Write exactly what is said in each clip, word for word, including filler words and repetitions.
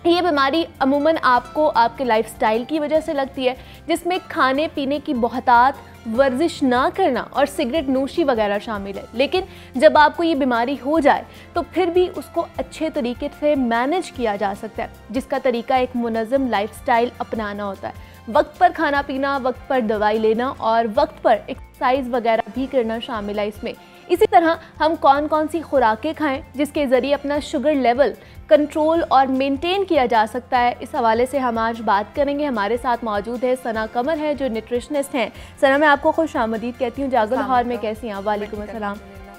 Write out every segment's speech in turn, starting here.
ये बीमारी अमूमन आपको आपके लाइफस्टाइल की वजह से लगती है, जिसमें खाने पीने की बहुतात, वर्जिश ना करना और सिगरेट नोशी वगैरह शामिल है। लेकिन जब आपको ये बीमारी हो जाए तो फिर भी उसको अच्छे तरीके से मैनेज किया जा सकता है, जिसका तरीका एक मुनज़्ज़म लाइफस्टाइल अपनाना होता है। वक्त पर खाना पीना, वक्त पर दवाई लेना और वक्त पर एक्सरसाइज वगैरह भी करना शामिल है इसमें। इसी तरह हम कौन कौन सी खुराकें खाएं जिसके ज़रिए अपना शुगर लेवल कंट्रोल और मेंटेन किया जा सकता है, इस हवाले से हम आज बात करेंगे। हमारे साथ मौजूद है सना कमर है जो न्यूट्रिशनिस्ट हैं। सना, मैं आपको खुश आमदीद कहती हूँ। जागो लाहौर में कैसी हैं? वालेकुम अस्सलाम।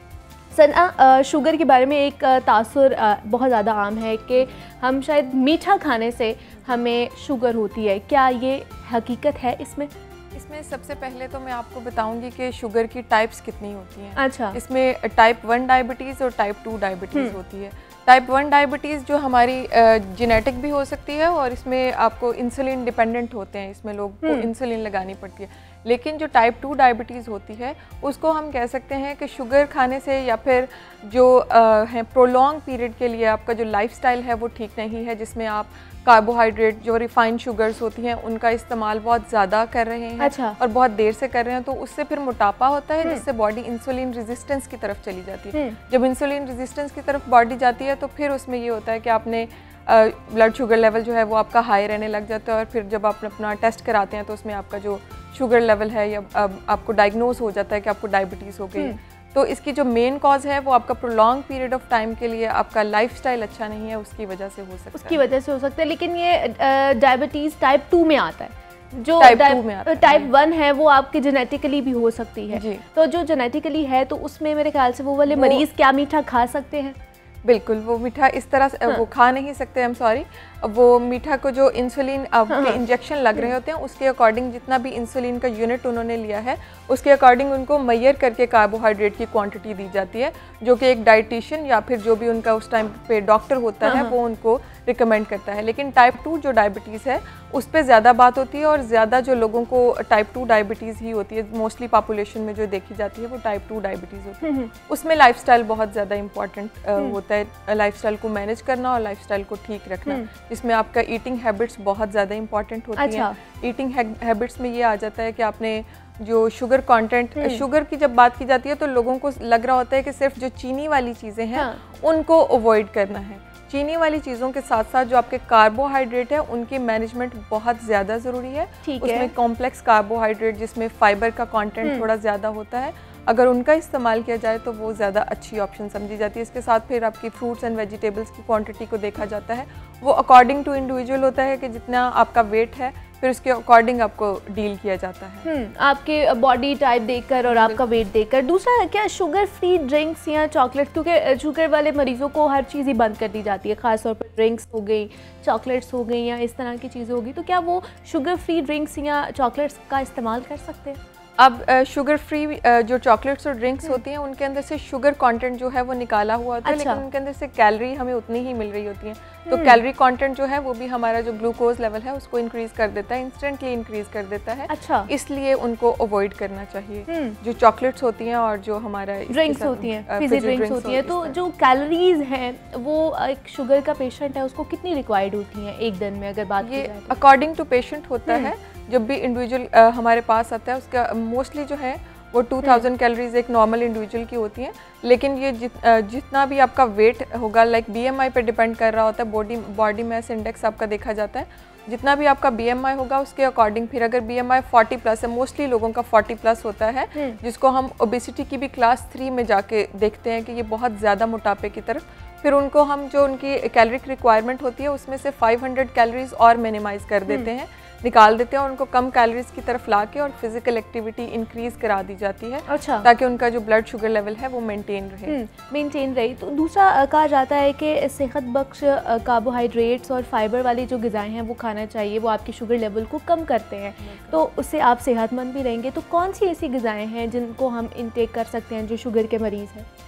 सना, शुगर के बारे में एक तासुर बहुत ज़्यादा आम है कि हम शायद मीठा खाने से हमें शुगर होती है, क्या ये हकीकत है इसमें? इसमें सबसे पहले तो मैं आपको बताऊंगी कि शुगर की टाइप्स कितनी होती हैं। अच्छा। इसमें टाइप वन डायबिटीज़ और टाइप टू डायबिटीज़ होती है। टाइप वन डायबिटीज़ जो हमारी जेनेटिक भी हो सकती है और इसमें आपको इंसुलिन डिपेंडेंट होते हैं, इसमें लोग को इंसुलिन लगानी पड़ती है। लेकिन जो टाइप टू डायबिटीज़ होती है उसको हम कह सकते हैं कि शुगर खाने से या फिर जो है प्रोलॉन्ग पीरियड के लिए आपका जो लाइफस्टाइल है वो ठीक नहीं है, जिसमें आप कार्बोहाइड्रेट जो रिफाइंड शुगर्स होती हैं उनका इस्तेमाल बहुत ज़्यादा कर रहे हैं। अच्छा। और बहुत देर से कर रहे हैं, तो उससे फिर मोटापा होता है जिससे बॉडी इंसुलिन रेजिस्टेंस की तरफ चली जाती है। जब इंसुलिन रेजिस्टेंस की तरफ बॉडी जाती है तो फिर उसमें ये होता है कि आपने ब्लड शुगर लेवल जो है वो आपका हाई रहने लग जाता है और फिर जब आप अपना टेस्ट कराते हैं तो उसमें आपका जो शुगर लेवल है या आपको डायग्नोज हो जाता है कि आपको डायबिटीज़ हो गई। तो इसकी जो मेन कॉज है वो आपका प्रोलॉन्ग पीरियड ऑफ टाइम के लिए आपका लाइफस्टाइल अच्छा नहीं है, उसकी वजह से हो सकता है। उसकी वजह से हो सकता है। लेकिन ये डायबिटीज़ टाइप टू में आता है, जो टाइप टू में आता है। टाइप वन है वो आपकी जेनेटिकली भी हो सकती है जी। तो जो जेनेटिकली है तो उसमें मेरे ख्याल से वो वाले मरीज़ क्या मीठा खा सकते हैं? बिल्कुल, वो मीठा इस तरह से हाँ। वो खा नहीं सकते। आई एम सॉरी, वो मीठा को जो इंसुलिन के इंजेक्शन लग रहे होते हैं उसके अकॉर्डिंग जितना भी इंसुलिन का यूनिट उन्होंने लिया है उसके अकॉर्डिंग उनको मैयर करके कार्बोहाइड्रेट की क्वांटिटी दी जाती है, जो कि एक डाइटिशियन या फिर जो भी उनका उस टाइम पे डॉक्टर होता है वो उनको रिकमेंड करता है। लेकिन टाइप टू जो डायबिटीज़ है उस पर ज़्यादा बात होती है और ज़्यादा जो लोगों को टाइप टू डायबिटीज़ ही होती है, मोस्टली पॉपुलेशन में जो देखी जाती है वो टाइप टू डायबिटीज़ होती है। उसमें लाइफस्टाइल बहुत ज़्यादा इंपॉर्टेंट होता है, लाइफस्टाइल को मैनेज करना और लाइफस्टाइल को ठीक रखना, जिसमें आपका ईटिंग हैबिट्स बहुत ज़्यादा इंपॉर्टेंट होती हैं। ईटिंग हैबिट्स में ये आ जाता है कि आपने जो शुगर कंटेंट, शुगर की जब बात की जाती है तो लोगों को लग रहा होता है कि सिर्फ जो चीनी वाली चीज़ें हैं हाँ। उनको अवॉइड करना है। चीनी वाली चीज़ों के साथ साथ जो आपके कार्बोहाइड्रेट है उनकी मैनेजमेंट बहुत ज़्यादा ज़रूरी है। उसमें कॉम्प्लेक्स कार्बोहाइड्रेट जिसमें फाइबर का कंटेंट थोड़ा ज़्यादा होता है, अगर उनका इस्तेमाल किया जाए तो वो ज़्यादा अच्छी ऑप्शन समझी जाती है। इसके साथ फिर आपकी फ्रूट्स एंड वेजिटेबल्स की क्वांटिटी को देखा जाता है, वो अकॉर्डिंग टू इंडिविजुअल होता है कि जितना आपका वेट है फिर उसके अकॉर्डिंग आपको डील किया जाता है, आपके बॉडी टाइप देखकर और आपका वेट देखकर। दूसरा, क्या शुगर फ्री ड्रिंक्स या चॉकलेट, क्योंकि शुगर वाले मरीज़ों को हर चीज़ ही बंद कर दी जाती है, ख़ासतौर पर ड्रिंक्स हो गई, चॉकलेट्स हो गई या इस तरह की चीज़ें होगी, तो क्या वो शुगर फ्री ड्रिंक्स या चॉकलेट्स का इस्तेमाल कर सकते हैं? अब शुगर फ्री जो चॉकलेट्स और ड्रिंक्स होती हैं उनके अंदर से शुगर कंटेंट जो है वो निकाला हुआ होता है। अच्छा। लेकिन उनके अंदर से कैलोरी हमें उतनी ही मिल रही होती है, तो कैलोरी कंटेंट जो है वो भी हमारा जो ग्लूकोज लेवल है उसको इंक्रीज कर देता है, इंस्टेंटली इंक्रीज कर देता है। अच्छा। इसलिए उनको अवॉइड करना चाहिए जो चॉकलेट्स होती हैं और जो हमारा ड्रिंक्स होती हैं, फिजी ड्रिंक्स होती हैं। तो जो कैलोरीज हैं वो एक शुगर का पेशेंट है उसको कितनी रिक्वायर्ड होती हैं एक दिन में, अगर बात ये अकॉर्डिंग टू पेशेंट होता है। जब भी इंडिविजुअल हमारे पास आता है उसका मोस्टली जो है वो टू थाउज़ेंड कैलोरीज एक नॉर्मल इंडिविजुअल की होती हैं। लेकिन ये जित, जितना भी आपका वेट होगा, लाइक बीएमआई पे डिपेंड कर रहा होता है, बॉडी बॉडी मास इंडेक्स आपका देखा जाता है, जितना भी आपका बीएमआई होगा उसके अकॉर्डिंग फिर अगर बीएमआई फोर्टी प्लस है, मोस्टली लोगों का फोर्टी प्लस होता है, जिसको हम ओबेसिटी की भी क्लास थ्री में जाके देखते हैं कि ये बहुत ज़्यादा मोटापे की तरफ, फिर उनको हम जो उनकी कैलोरिक रिक्वायरमेंट होती है उसमें से फाइव हंड्रेड कैलोरीज और मिनिमाइज कर देते हैं, निकाल देते हैं और उनको कम कैलोरीज की तरफ ला के और फिजिकल एक्टिविटी इंक्रीज करा दी जाती है। अच्छा। ताकि उनका जो ब्लड शुगर लेवल है वो मेंटेन रहे मेंटेन रहे। तो दूसरा कहा जाता है कि सेहत बख्श कार्बोहाइड्रेट्स और फाइबर वाली जो ग़िज़ाएँ हैं वो खाना चाहिए, वो आपके शुगर लेवल को कम करते हैं, तो उससे आप सेहतमंद भी रहेंगे। तो कौन सी ऐसी ग़िज़ाएँ हैं जिनको हम इनटेक कर सकते हैं जो शुगर के मरीज़ हैं?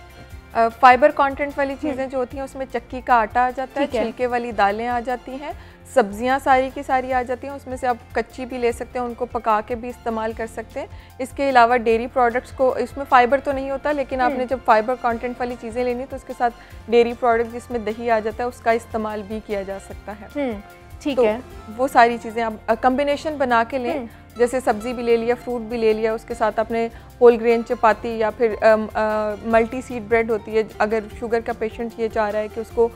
फाइबर कंटेंट वाली चीज़ें जो होती हैं उसमें चक्की का आटा आ जाता है, छिलके वाली दालें आ जाती हैं, सब्जियां सारी की सारी आ जाती हैं। उसमें से आप कच्ची भी ले सकते हैं, उनको पका के भी इस्तेमाल कर सकते हैं। इसके अलावा डेयरी प्रोडक्ट्स को, इसमें फ़ाइबर तो नहीं होता लेकिन आपने जब फाइबर कंटेंट वाली चीज़ें लेनी तो उसके साथ डेयरी प्रोडक्ट जिसमें दही आ जाता है उसका इस्तेमाल भी किया जा सकता है। ठीक तो है, वो सारी चीज़ें आप कम्बिनेशन बना के लें, जैसे सब्ज़ी भी ले लिया, फ्रूट भी ले लिया, उसके साथ आपने होल ग्रेन चपाती या फिर मल्टी सीड ब्रेड होती है। अगर शुगर का पेशेंट ये चाह रहा है कि उसको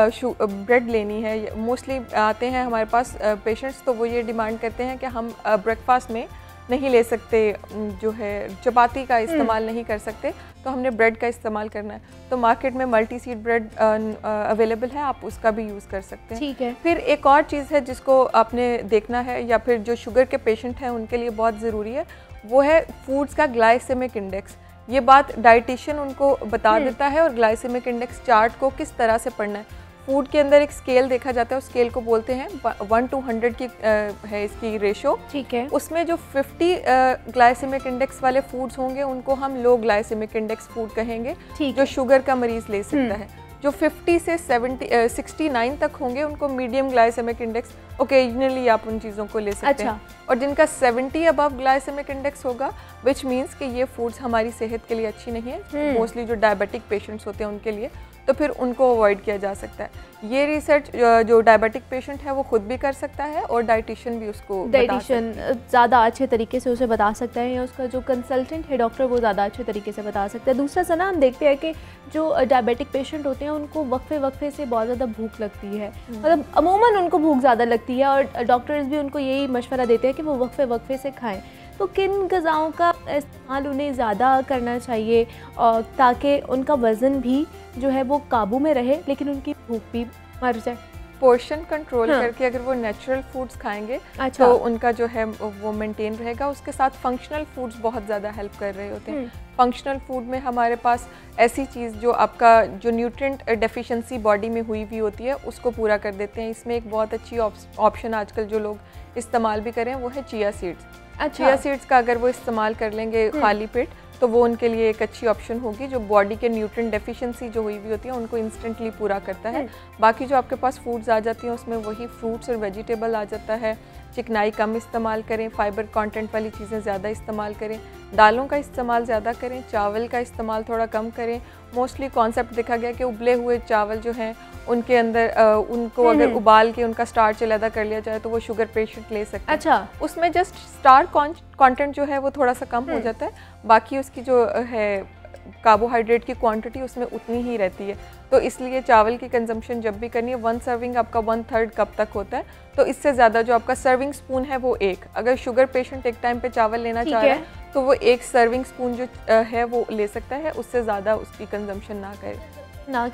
ब्रेड लेनी है, मोस्टली आते हैं हमारे पास पेशेंट्स तो वो ये डिमांड करते हैं कि हम ब्रेकफास्ट में नहीं ले सकते, जो है चपाती का इस्तेमाल नहीं कर सकते, तो हमने ब्रेड का इस्तेमाल करना है। तो मार्केट में मल्टी सीड ब्रेड अवेलेबल है, आप उसका भी यूज़ कर सकते हैं। ठीक है। फिर एक और चीज़ है जिसको आपने देखना है या फिर जो शुगर के पेशेंट हैं उनके लिए बहुत ज़रूरी है, वो है फूड्स का ग्लाइसेमिक इंडेक्स। ये बात डाइटिशियन उनको बता देता है और ग्लाइसेमिक इंडेक्स चार्ट को किस तरह से पढ़ना है। फूड के अंदर एक स्केल देखा जाता है, उस स्केल को बोलते हैं वन टू हंड्रेड की है इसकी रेशो। ठीक है। उसमें जो फिफ्टी ग्लाइसेमिक इंडेक्स वाले फूड्स होंगे उनको हम लो ग्लाइसेमिक इंडेक्स फूड कहेंगे, जो शुगर का मरीज़ ले सकता है। जो फिफ्टी से सेवेंटी सिक्सटी नाइन तक होंगे उनको मीडियम ग्लाइसेमिक इंडेक्स, ओकेजनली आप उन चीज़ों को ले सकते अच्छा। हैं। और जिनका सेवेंटी अबव ग्लाइसेमिक इंडेक्स होगा, विच मीन्स कि ये फूड्स हमारी सेहत के लिए अच्छी नहीं है, मोस्टली जो डायबिटिक पेशेंट्स होते हैं उनके लिए, तो फिर उनको अवॉइड किया जा सकता है। ये रिसर्च जो डायबिटिक पेशेंट है वो खुद भी कर सकता है और डाइटिशियन भी उसको डाइटिशियन ज़्यादा अच्छे तरीके से उसे बता सकता है, या उसका जो कंसल्टेंट है डॉक्टर वो ज़्यादा अच्छे तरीके से बता सकता है। दूसरा सना हम देखते हैं कि जो डायबिटिक पेशेंट होते हैं उनको वक्फे वक्फे से बहुत ज़्यादा भूख लगती है, मतलब अमूमन उनको भूख ज़्यादा लगती है और डॉक्टर्स भी उनको यही मशवरा देते हैं कि वो वक्फे वक्फे से खाएँ। तो किन ग़िज़ाओं का इस्तेमाल उन्हें ज़्यादा करना चाहिए और ताकि उनका वज़न भी जो है वो काबू में रहे लेकिन उनकी भूख भी मर जाए? पोर्शन कंट्रोल हाँ। करके अगर वो नेचुरल फूड्स खाएंगे अच्छा। तो उनका जो है वो मेंटेन रहेगा। उसके साथ फंक्शनल फूड्स बहुत ज़्यादा हेल्प कर रहे होते हैं। फंक्शनल फूड में हमारे पास ऐसी चीज़ जो आपका जो न्यूट्रिएंट डेफिशिएंसी बॉडी में हुई हुई होती है उसको पूरा कर देते हैं। इसमें एक बहुत अच्छी ऑप्शन आजकल जो लोग इस्तेमाल भी करें वो है चिया सीड्स। अच्छा। चिया सीड्स का अगर वो इस्तेमाल कर लेंगे खाली पेट तो वो उनके लिए एक अच्छी ऑप्शन होगी, जो बॉडी के न्यूट्रिएंट डेफिशिएंसी जो हुई हुई होती है उनको इंस्टेंटली पूरा करता है। बाकी जो आपके पास फूड्स आ जाती हैं उसमें वही फ्रूट्स और वेजिटेबल आ जाता है। चिकनाई कम इस्तेमाल करें, फाइबर कंटेंट वाली चीज़ें ज़्यादा इस्तेमाल करें, दालों का इस्तेमाल ज़्यादा करें, चावल का इस्तेमाल थोड़ा कम करें। मोस्टली कॉन्सेप्ट देखा गया कि उबले हुए चावल जो हैं उनके अंदर आ, उनको अगर उबाल के उनका स्टार्च अलग कर लिया जाए तो वो शुगर पेशेंट ले सकते हैं। अच्छा। उसमें जस्ट स्टार कंटेंट जो है वो थोड़ा सा कम हो जाता है, बाकी उसकी जो है कार्बोहाइड्रेट की क्वांटिटी उसमें उतनी ही रहती है। तो इसलिए चावल की कंजम्पशन जब भी करनी है, वन सर्विंग आपका वन थर्ड कप तक होता है, तो इससे ज़्यादा जो आपका सर्विंग स्पून है वो एक, अगर शुगर पेशेंट एक टाइम पे चावल लेना चाह रहा है तो वो एक सर्विंग स्पून जो है वो ले सकता है, उससे ज़्यादा उसकी कंजम्पशन ना करे ना।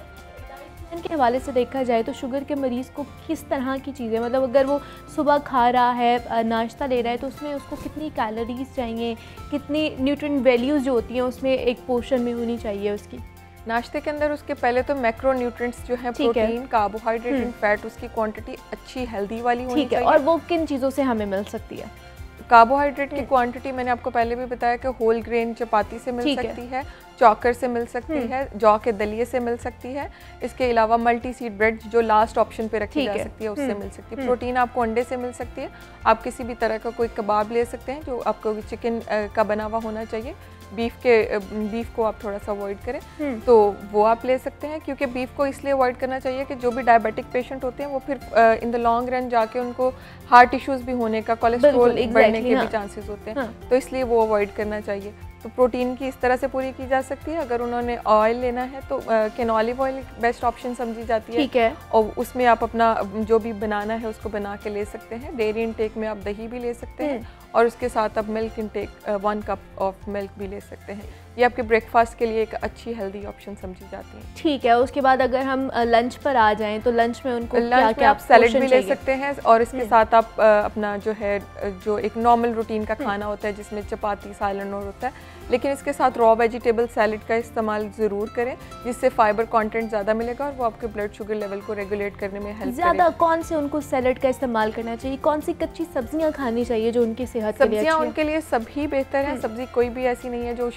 के हवाले से देखा जाए तो शुगर के मरीज़ को किस तरह की चीज़ें, मतलब अगर वो सुबह खा रहा है, नाश्ता ले रहा है, तो उसमें उसको कितनी कैलोरीज चाहिए, कितनी न्यूट्रिएंट वैल्यूज़ जो होती हैं उसमें एक पोर्शन में होनी चाहिए उसकी? नाश्ते के अंदर उसके पहले तो मैक्रो न्यूट्रिएंट्स जो है, प्रोटीन, कार्बोहाइड्रेट एंड फैट, उसकी क्वांटिटी अच्छी हेल्दी वाली होनी चाहिए। और वो किन चीज़ों से हमें मिल सकती है? कार्बोहाइड्रेट की क्वांटिटी मैंने आपको पहले भी बताया कि होल ग्रेन चपाती से मिल सकती है, चॉकर से मिल सकती है, जौ के दलिए से मिल सकती है। इसके अलावा मल्टी सीड ब्रेड जो लास्ट ऑप्शन पे रखी जा सकती है उससे मिल सकती है। प्रोटीन आपको अंडे से मिल सकती है। आप किसी भी तरह का कोई कबाब ले सकते हैं जो आपको चिकन का बना हुआ होना चाहिए। बीफ के बीफ को आप थोड़ा सा अवॉइड करें तो वो आप ले सकते हैं, क्योंकि बीफ को इसलिए अवॉइड करना चाहिए कि जो भी डायबिटिक पेशेंट होते हैं वो फिर इन द लॉन्ग रन जाके उनको हार्ट इश्यूज भी होने का, कोलेस्ट्रॉल बढ़ने के भी चांसेस होते हैं, तो इसलिए वो अवॉइड करना चाहिए। तो प्रोटीन की इस तरह से पूरी की जा सकती है। अगर उन्होंने ऑयल लेना है तो can olive oil best option समझी जाती है। ठीक है। और उसमें आप अपना जो भी बनाना है उसको बना के ले सकते हैं। डेयरी इनटेक में आप दही भी ले सकते हैं और उसके साथ आप milk intake one cup of milk भी ले सकते हैं। ये आपके ब्रेकफास्ट के लिए एक अच्छी हेल्दी ऑप्शन समझी जाती है। ठीक है। उसके बाद अगर हम लंच पर आ जाएं तो लंच में उनको लंच क्या, में क्या आप सैलेड भी ले सकते हैं और इसके साथ आप अपना जो है जो एक नॉर्मल रूटीन का खाना होता है जिसमें चपाती, सालन और होता है, लेकिन इसके साथ रॉ वेजिटेबल सैलेड का इस्तेमाल ज़रूर करें, जिससे फाइबर कंटेंट ज़्यादा मिलेगा और वो आपके ब्लड शुगर लेवल को रेगुलेट करने में हेल्प ज़्यादा। कौन से उनको सैलेड का इस्तेमाल करना चाहिए, कौन सी कच्ची सब्जियां खानी चाहिए जो उनकी सेहत के लिए अच्छी है? सब्जियां उनके लिए सब्जी बेहतर है। सब्जी कोई भी ऐसी नहीं है जो शुगर का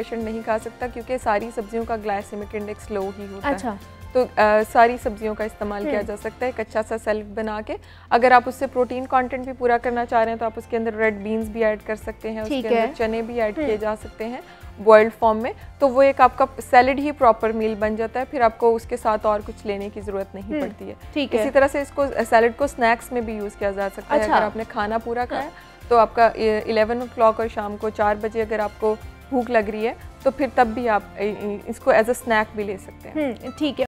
पेशेंट नहीं खा सकता क्योंकि सारी सब्जियों का ग्लाइसेमिक इंडेक्स लो ही होता अच्छा। है। तो आ, सारी सब्जियों का इस्तेमाल किया जा सकता है एक अच्छा सा सैलेड बना के। अगर आप उससे प्रोटीन कंटेंट भी पूरा करना चाह रहे हैं तो आप उसके अंदर रेड बीन्स भी ऐड कर सकते हैं, उसके अंदर चने भी ऐड किए जा सकते हैं बॉइल्ड फॉर्म में, तो वो एक आपका सैलेड ही प्रॉपर मील बन जाता है, फिर आपको उसके साथ और कुछ लेने की ज़रूरत नहीं पड़ती है। ठीक है। इसी तरह से इसको सैलेड को स्नैक्स में भी यूज़ किया जा सकता है। अगर आपने खाना पूरा खाया तो आपका इलेवन ओ क्लॉक और शाम को चार बजे अगर आपको भूख लग रही है तो फिर तब भी आप इसको एज अ स्नैक भी ले सकते हैं। ठीक है।